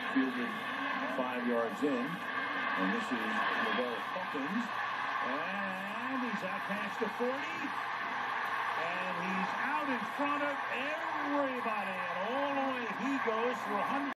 fielded 5 yards in. And this is Lavelle Hawkins. And he's out past the 40. And he's out in front of everybody. And all the way he goes for 100.